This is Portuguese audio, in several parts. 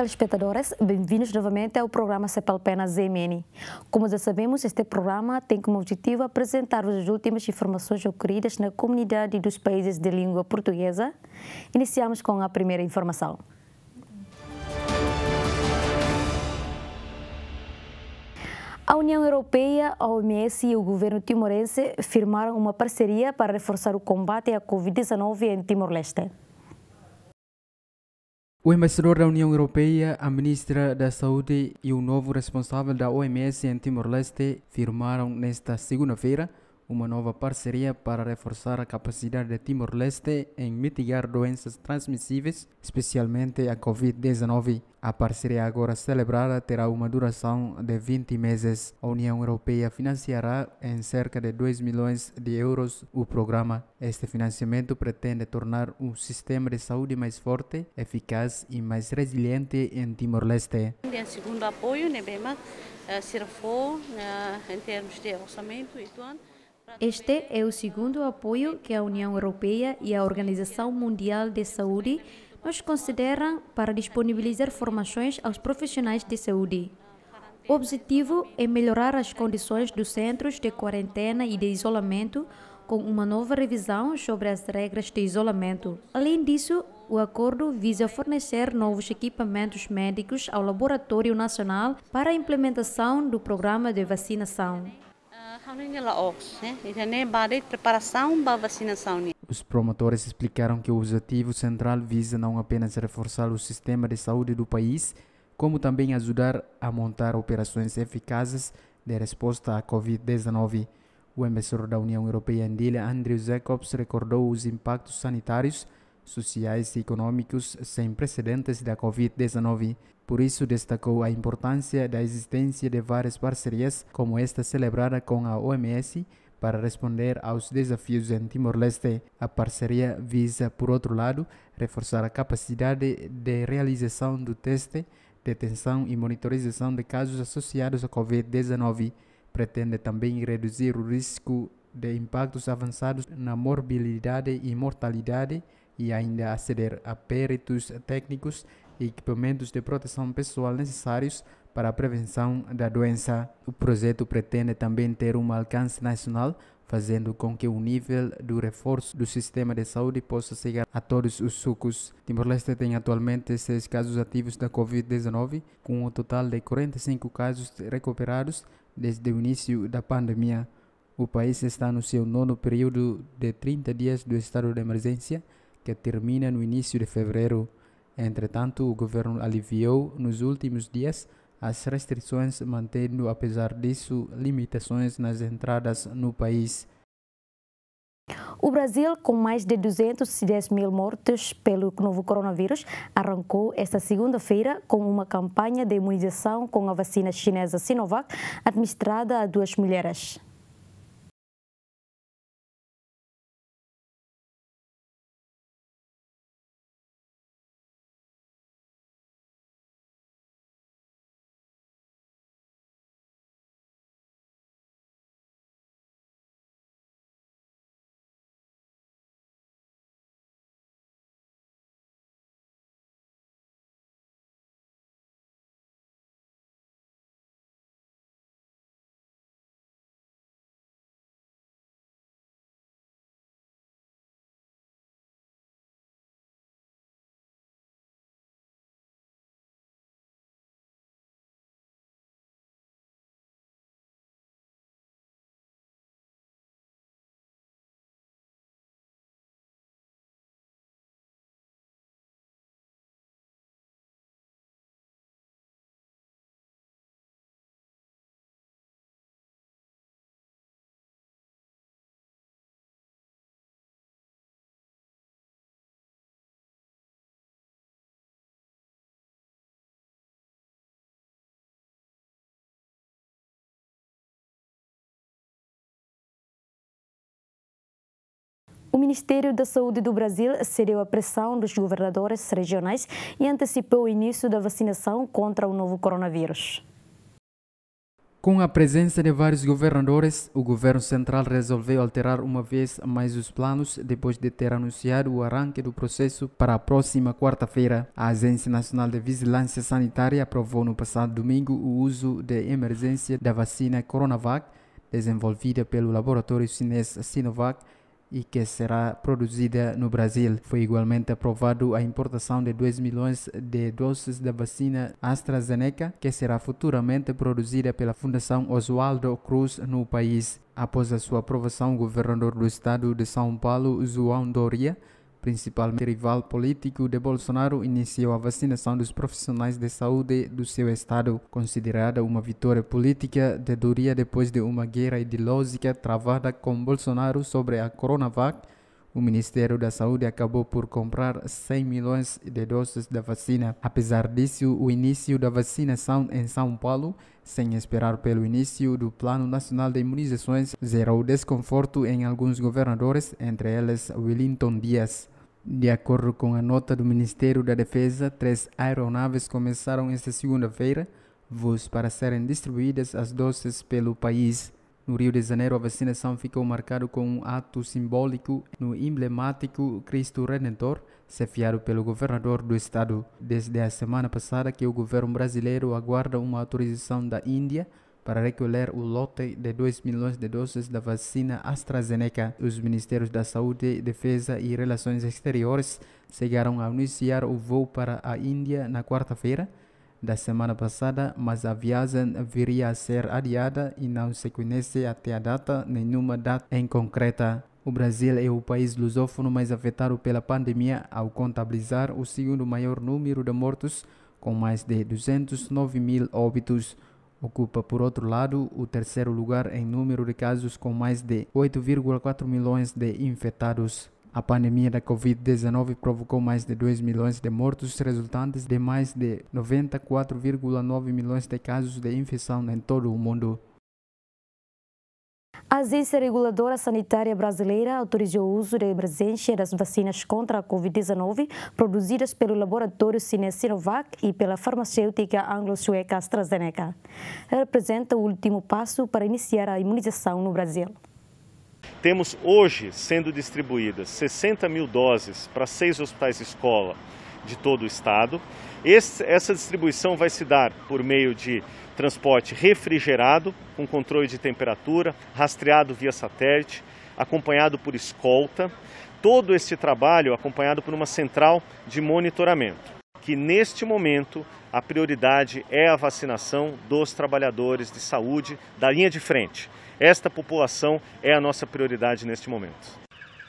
telespectadores, bem-vindos novamente ao programa Cepalpena ZMN. Como já sabemos, este programa tem como objetivo apresentar-vos as últimas informações ocorridas na comunidade dos países de língua portuguesa. Iniciamos com a primeira informação. A União Europeia, a OMS e o governo timorense firmaram uma parceria para reforçar o combate à Covid-19 em Timor-Leste. O embaixador da União Europeia, a ministra da Saúde e o novo responsável da OMS em Timor-Leste firmaram nesta segunda-feira uma nova parceria para reforçar a capacidade de Timor-Leste em mitigar doenças transmissíveis, especialmente a Covid-19. A parceria agora celebrada terá uma duração de 20 meses. A União Europeia financiará em cerca de 2 milhões de euros o programa. Este financiamento pretende tornar um sistema de saúde mais forte, eficaz e mais resiliente em Timor-Leste. O segundo apoio, se for em termos de orçamento e tudo. Este é o segundo apoio que a União Europeia e a Organização Mundial de Saúde nos consideram para disponibilizar formações aos profissionais de saúde. O objetivo é melhorar as condições dos centros de quarentena e de isolamento com uma nova revisão sobre as regras de isolamento. Além disso, o acordo visa fornecer novos equipamentos médicos ao Laboratório Nacional para a implementação do programa de vacinação. Os promotores explicaram que o objetivo central visa não apenas reforçar o sistema de saúde do país, como também ajudar a montar operações eficazes de resposta à Covid-19. O embaixador da União Europeia em Dili, Andrew Jacobs, recordou os impactos sanitários, sociais e econômicos sem precedentes da Covid-19. Por isso, destacou a importância da existência de várias parcerias, como esta celebrada com a OMS, para responder aos desafios em Timor-Leste. A parceria visa, por outro lado, reforçar a capacidade de realização do teste, detenção e monitorização de casos associados à Covid-19. Pretende também reduzir o risco de impactos avançados na morbilidade e mortalidade e ainda aceder a peritos técnicos e equipamentos de proteção pessoal necessários para a prevenção da doença. O projeto pretende também ter um alcance nacional, fazendo com que o nível do reforço do sistema de saúde possa chegar a todos os sucos. Timor-Leste tem atualmente 6 casos ativos da Covid-19, com um total de 45 casos recuperados desde o início da pandemia. O país está no seu 9º período de 30 dias do estado de emergência, que termina no início de fevereiro. Entretanto, o governo aliviou nos últimos dias as restrições, mantendo, apesar disso, limitações nas entradas no país. O Brasil, com mais de 210 mil mortos pelo novo coronavírus, arrancou esta segunda-feira com uma campanha de imunização com a vacina chinesa Sinovac, administrada a 2 mulheres. O Ministério da Saúde do Brasil cedeu à pressão dos governadores regionais e antecipou o início da vacinação contra o novo coronavírus. Com a presença de vários governadores, o governo central resolveu alterar uma vez mais os planos depois de ter anunciado o arranque do processo para a próxima quarta-feira. A Agência Nacional de Vigilância Sanitária aprovou no passado domingo o uso de emergência da vacina Coronavac, desenvolvida pelo laboratório chinês Sinovac e que será produzida no Brasil. Foi igualmente aprovado a importação de 2 milhões de doses da vacina AstraZeneca, que será futuramente produzida pela Fundação Oswaldo Cruz no país. Após a sua aprovação, o governador do estado de São Paulo, João Doria, principal rival político de Bolsonaro, iniciou a vacinação dos profissionais de saúde do seu estado, considerada uma vitória política de Doria depois de uma guerra ideológica travada com Bolsonaro sobre a Coronavac. O Ministério da Saúde acabou por comprar 100 milhões de doses da vacina. Apesar disso, o início da vacinação em São Paulo, sem esperar pelo início do Plano Nacional de Imunizações, gerou desconforto em alguns governadores, entre eles Wellington Dias. De acordo com a nota do Ministério da Defesa, 3 aeronaves começaram esta segunda-feira voos para serem distribuídas as doses pelo país. No Rio de Janeiro, a vacinação ficou marcada com um ato simbólico no emblemático Cristo Redentor, chefiado pelo governador do estado. Desde a semana passada que o governo brasileiro aguarda uma autorização da Índia para recolher o lote de 2 milhões de doses da vacina AstraZeneca. Os Ministérios da Saúde, Defesa e Relações Exteriores chegaram a anunciar o voo para a Índia na quarta-feira da semana passada, mas a viagem viria a ser adiada e não se conhece até a data nenhuma data em concreta. O Brasil é o país lusófono mais afetado pela pandemia, ao contabilizar o segundo maior número de mortos, com mais de 209 mil óbitos. Ocupa, por outro lado, o terceiro lugar em número de casos, com mais de 8,4 milhões de infectados. A pandemia da Covid-19 provocou mais de 2 milhões de mortos, resultantes de mais de 94,9 milhões de casos de infecção em todo o mundo. A Agência Reguladora Sanitária Brasileira autorizou o uso de emergência das vacinas contra a Covid-19 produzidas pelo laboratório chinês Sinovac e pela farmacêutica anglo-sueca AstraZeneca. Representa o último passo para iniciar a imunização no Brasil. Temos hoje sendo distribuídas 60 mil doses para 6 hospitais-escola de todo o estado. Essa distribuição vai se dar por meio de transporte refrigerado, com controle de temperatura, rastreado via satélite, acompanhado por escolta. Todo este trabalho acompanhado por uma central de monitoramento, que neste momento a prioridade é a vacinação dos trabalhadores de saúde da linha de frente. Esta população é a nossa prioridade neste momento.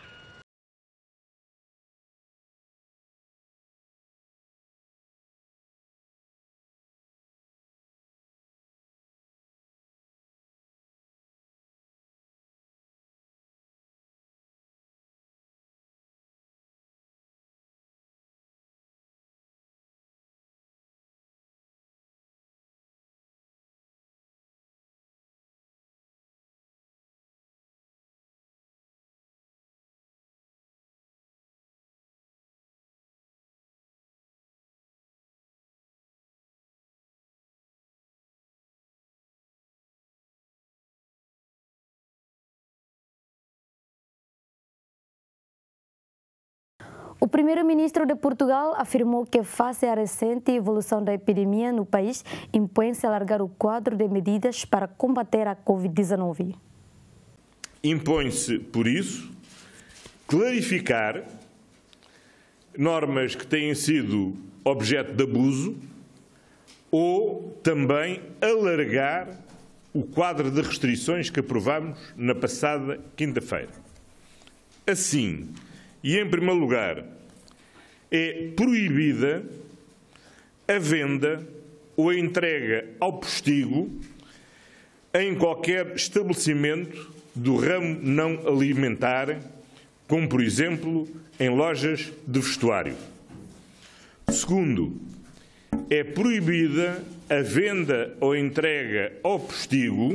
O primeiro-ministro de Portugal afirmou que, face à recente evolução da epidemia no país, impõe-se alargar o quadro de medidas para combater a Covid-19. Impõe-se, por isso, clarificar normas que têm sido objeto de abuso ou também alargar o quadro de restrições que aprovamos na passada quinta-feira. Assim, e, em primeiro lugar, é proibida a venda ou a entrega ao postigo em qualquer estabelecimento do ramo não alimentar, como, por exemplo, em lojas de vestuário. Segundo, é proibida a venda ou entrega ao postigo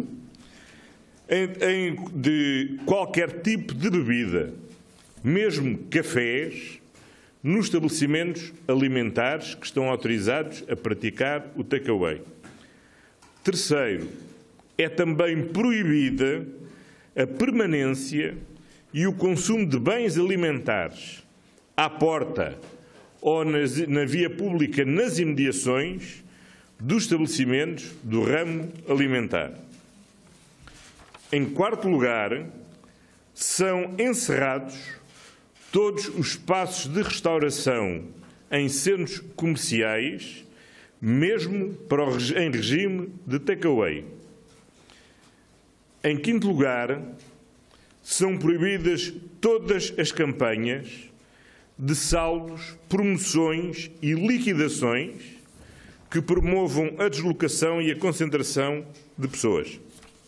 de qualquer tipo de bebida, mesmo cafés, nos estabelecimentos alimentares que estão autorizados a praticar o takeaway. Terceiro, é também proibida a permanência e o consumo de bens alimentares à porta ou na via pública nas imediações dos estabelecimentos do ramo alimentar. Em quarto lugar, são encerrados todos os espaços de restauração em centros comerciais, mesmo em regime de takeaway. Em quinto lugar, são proibidas todas as campanhas de saldos, promoções e liquidações que promovam a deslocação e a concentração de pessoas.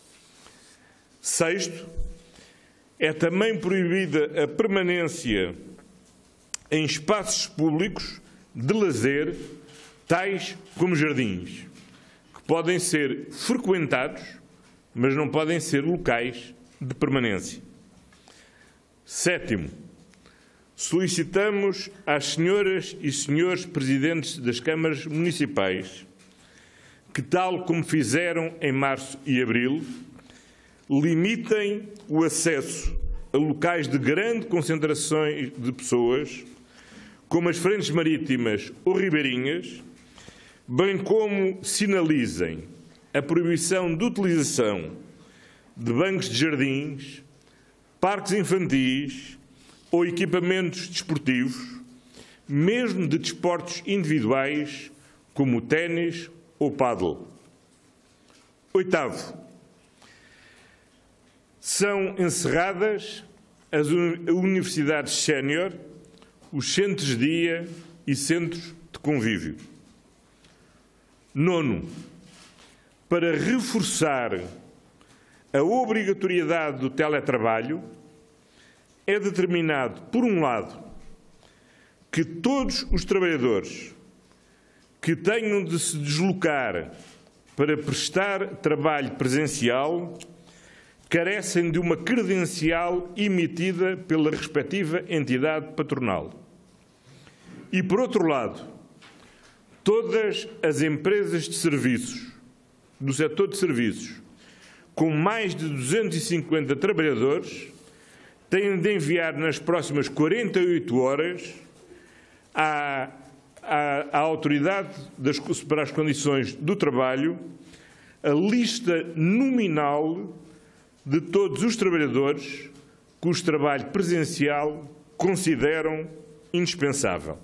Sexto, é também proibida a permanência em espaços públicos de lazer, tais como jardins, que podem ser frequentados, mas não podem ser locais de permanência. Sétimo, solicitamos às senhoras e senhores presidentes das câmaras municipais que, tal como fizeram em março e abril, limitem o acesso a locais de grande concentração de pessoas, como as frentes marítimas ou ribeirinhas, bem como sinalizem a proibição de utilização de bancos de jardins, parques infantis ou equipamentos desportivos, mesmo de desportos individuais, como o ténis ou o pádel. Oitavo, são encerradas as universidades sénior, os centros de dia e centros de convívio. Nono, para reforçar a obrigatoriedade do teletrabalho, é determinado, por um lado, que todos os trabalhadores que tenham de se deslocar para prestar trabalho presencial carecem de uma credencial emitida pela respectiva entidade patronal. E, por outro lado, todas as empresas de serviços, do setor de serviços, com mais de 250 trabalhadores, têm de enviar nas próximas 48 horas à autoridade para as condições do trabalho a lista nominal de todos os trabalhadores cujo trabalho presencial consideram indispensável.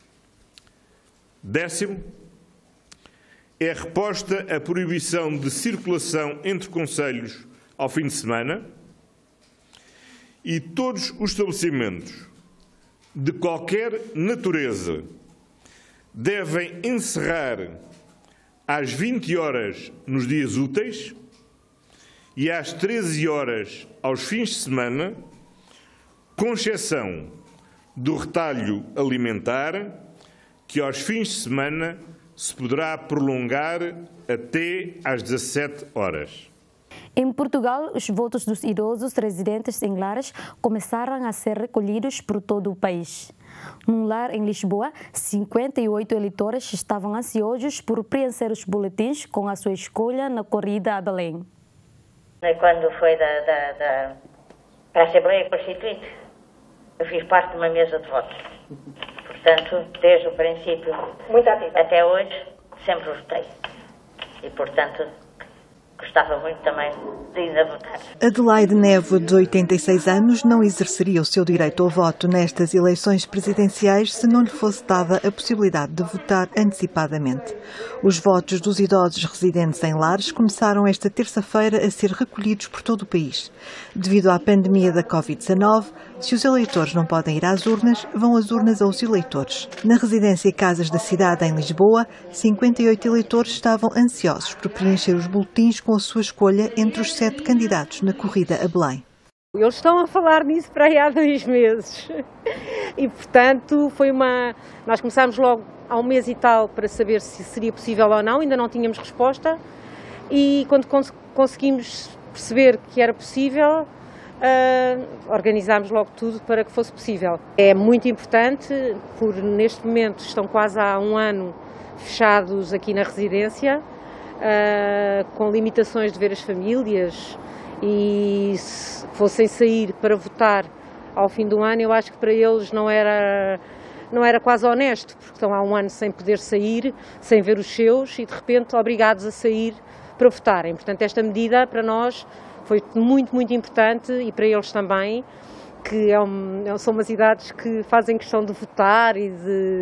Décimo, é reposta a proibição de circulação entre concelhos ao fim de semana e todos os estabelecimentos de qualquer natureza devem encerrar às 20 horas nos dias úteis e às 13 horas aos fins de semana, com exceção do retalho alimentar, que aos fins de semana se poderá prolongar até às 17 horas. Em Portugal, os votos dos idosos residentes em lares começaram a ser recolhidos por todo o país. Num lar em Lisboa, 58 eleitores estavam ansiosos por preencher os boletins com a sua escolha na corrida a Belém. Quando foi para a Assembleia Constituinte, eu fiz parte de uma mesa de votos. Portanto, desde o princípio até hoje, sempre votei. E, portanto, gostava muito também de ir a votar. Adelaide Névoa, de 86 anos, não exerceria o seu direito ao voto nestas eleições presidenciais se não lhe fosse dada a possibilidade de votar antecipadamente. Os votos dos idosos residentes em lares começaram esta terça-feira a ser recolhidos por todo o país. Devido à pandemia da Covid-19, se os eleitores não podem ir às urnas, vão as urnas aos eleitores. Na residência Casas da Cidade, em Lisboa, 58 eleitores estavam ansiosos por preencher os boletins com a sua escolha entre os 7 candidatos na corrida a Belém. Eles estão a falar nisso para aí há 2 meses e, portanto, nós começámos logo há 1 mês e tal para saber se seria possível ou não, ainda não tínhamos resposta e quando conseguimos perceber que era possível, organizámos logo tudo para que fosse possível. É muito importante, neste momento estão quase há 1 ano fechados aqui na residência, com limitações de ver as famílias, e se fossem sair para votar ao fim do ano, eu acho que para eles não era quase honesto, porque estão há um ano sem poder sair, sem ver os seus e de repente obrigados a sair para votarem. Portanto, esta medida para nós foi muito, muito importante e para eles também, que são umas idades que fazem questão de votar e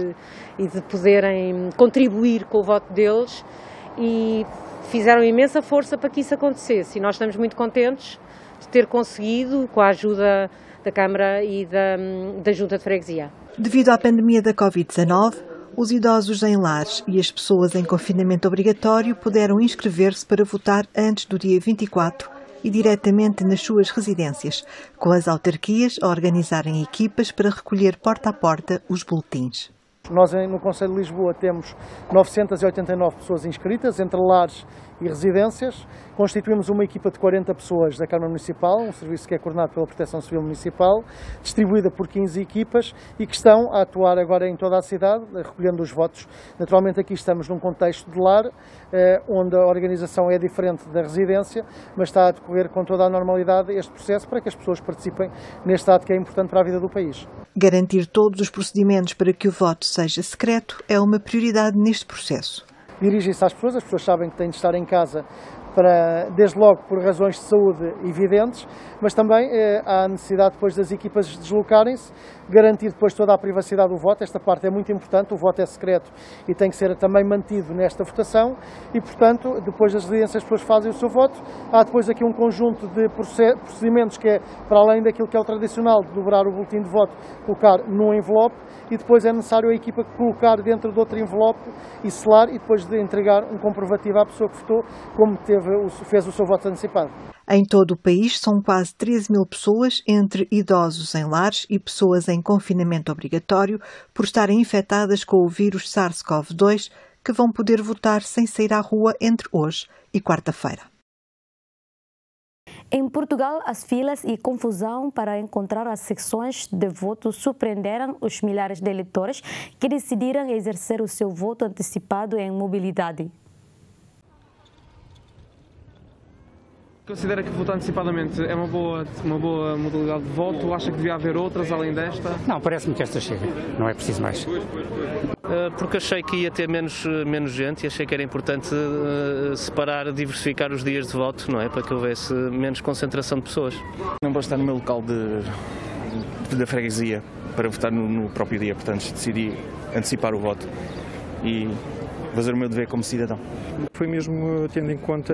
de poderem contribuir com o voto deles, e fizeram imensa força para que isso acontecesse. E nós estamos muito contentes de ter conseguido, com a ajuda da Câmara e da Junta de Freguesia. Devido à pandemia da Covid-19, os idosos em lares e as pessoas em confinamento obrigatório puderam inscrever-se para votar antes do dia 24 e diretamente nas suas residências, com as autarquias a organizarem equipas para recolher porta a porta os boletins. Nós no Conselho de Lisboa temos 989 pessoas inscritas, entre lares e residências. Constituímos uma equipa de 40 pessoas da Câmara Municipal, um serviço que é coordenado pela Proteção Civil Municipal, distribuída por 15 equipas e que estão a atuar agora em toda a cidade, recolhendo os votos. Naturalmente aqui estamos num contexto de lar, onde a organização é diferente da residência, mas está a decorrer com toda a normalidade este processo para que as pessoas participem neste ato que é importante para a vida do país. Garantir todos os procedimentos para que o voto seja secreto é uma prioridade neste processo. Dirigem-se às pessoas, as pessoas sabem que têm de estar em casa, desde logo por razões de saúde evidentes, mas também há a necessidade depois das equipas deslocarem-se, garantir depois toda a privacidade do voto. Esta parte é muito importante, o voto é secreto e tem que ser também mantido nesta votação e, portanto, depois das residências as pessoas fazem o seu voto. Há depois aqui um conjunto de procedimentos que é, para além daquilo que é o tradicional, de dobrar o boletim de voto, colocar num envelope e depois é necessário a equipa colocar dentro de outro envelope e selar e depois de entregar um comprovativo à pessoa que votou, como fez o seu voto antecipado. Em todo o país são quase 13 mil pessoas, entre idosos em lares e pessoas em confinamento obrigatório, por estarem infectadas com o vírus SARS-CoV-2, que vão poder votar sem sair à rua entre hoje e quarta-feira. Em Portugal, as filas e confusão para encontrar as secções de voto surpreenderam os milhares de eleitores que decidiram exercer o seu voto antecipado em mobilidade. Considera que votar antecipadamente é uma boa modalidade de voto? Acha que devia haver outras além desta? Não, parece-me que esta chega. Não é preciso mais. Porque achei que ia ter menos gente e achei que era importante separar, diversificar os dias de voto, não é? Para que houvesse menos concentração de pessoas. Não posso estar no meu local da freguesia para votar no próprio dia, portanto decidi antecipar o voto e fazer o meu dever como cidadão. Foi mesmo tendo em conta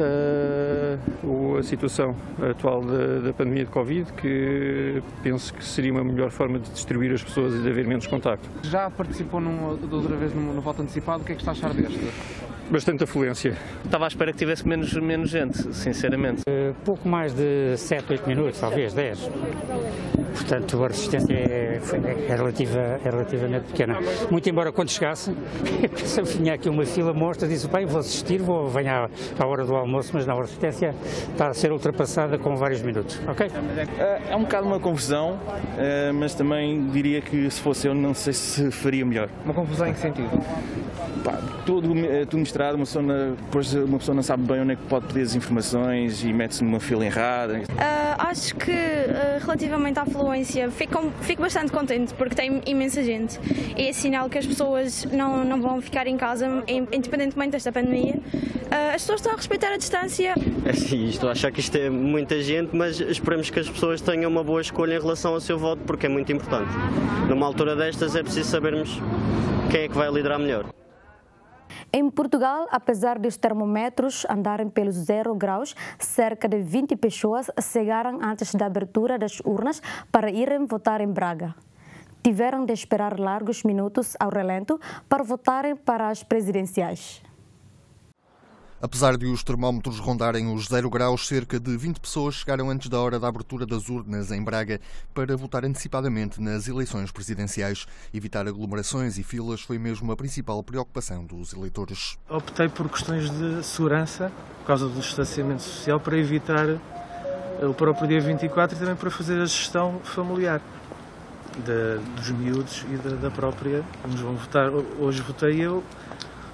a situação atual da pandemia de Covid que penso que seria uma melhor forma de distribuir as pessoas e de haver menos contacto. Já participou de outra vez no voto antecipado, o que é que está a achar deste? Bastante afluência. Estava à espera que tivesse menos gente, sinceramente. Pouco mais de 7, 8 minutos, talvez 10. Portanto, a resistência é relativamente pequena. Muito embora quando chegasse, eu vinha aqui uma fila monstra, disse, bem, vou assistir, venho à hora do almoço, mas não, a resistência está a ser ultrapassada com vários minutos, ok? É um bocado uma confusão, mas também diria que se fosse eu, não sei se faria melhor. Uma confusão em que sentido? Tudo misturado, depois uma pessoa não sabe bem onde é que pode pedir as informações e mete-se numa fila errada. Acho que relativamente à afluência fico bastante contente porque tem imensa gente e é sinal que as pessoas não vão ficar em casa independentemente desta pandemia. As pessoas estão a respeitar a distância. Estou a achar que isto é muita gente, mas esperemos que as pessoas tenham uma boa escolha em relação ao seu voto porque é muito importante. Numa altura destas é preciso sabermos quem é que vai liderar melhor. Em Portugal, apesar dos termômetros andarem pelos 0 graus, cerca de 20 pessoas chegaram antes da abertura das urnas para irem votar em Braga. Tiveram de esperar largos minutos ao relento para votarem para as presidenciais. Apesar de os termómetros rondarem os 0 graus, cerca de 20 pessoas chegaram antes da hora da abertura das urnas em Braga para votar antecipadamente nas eleições presidenciais. Evitar aglomerações e filas foi mesmo a principal preocupação dos eleitores. Optei por questões de segurança, por causa do distanciamento social, para evitar o próprio dia 24 e também para fazer a gestão familiar dos miúdos e da própria. Uns vão votar, hoje votei eu,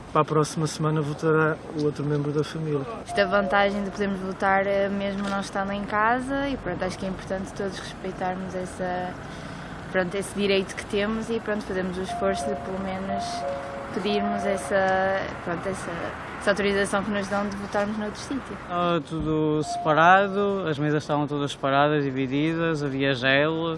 para a próxima semana votará o outro membro da família. Esta vantagem de podermos votar mesmo não estando em casa e pronto, acho que é importante todos respeitarmos esse direito que temos e pronto, fazermos o esforço de pelo menos pedirmos essa autorização que nos dão de votarmos noutro sítio. Estava tudo separado, as mesas estavam todas separadas, divididas, havia gel.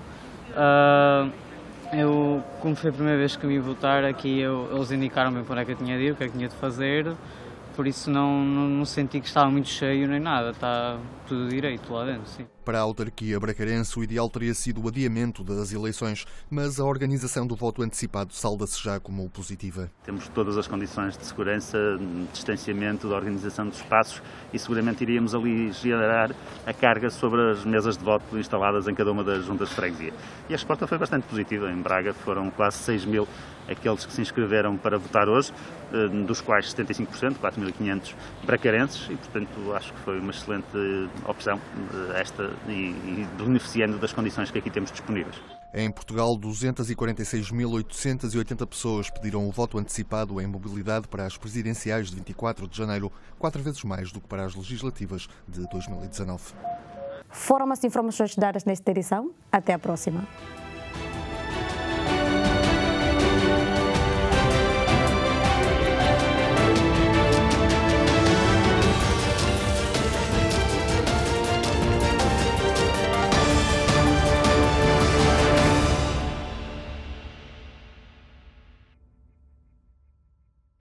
Eu, como foi a primeira vez que vim votar aqui, eles indicaram-me para onde é que eu tinha de ir, o que é que tinha de fazer, por isso não senti que estava muito cheio nem nada, está tudo direito lá dentro, sim. Para a autarquia bracarense, o ideal teria sido o adiamento das eleições, mas a organização do voto antecipado salda-se já como positiva. Temos todas as condições de segurança, de distanciamento, da organização dos espaços e seguramente iríamos aligerar a carga sobre as mesas de voto instaladas em cada uma das juntas de freguesia. E a resposta foi bastante positiva. Em Braga foram quase 6.000 aqueles que se inscreveram para votar hoje, dos quais 75%, 4.500 bracarenses, e portanto acho que foi uma excelente opção esta e beneficiando das condições que aqui temos disponíveis. Em Portugal, 246.880 pessoas pediram o voto antecipado em mobilidade para as presidenciais de 24 de janeiro, 4 vezes mais do que para as legislativas de 2019. Foram as informações dadas nesta edição. Até a próxima.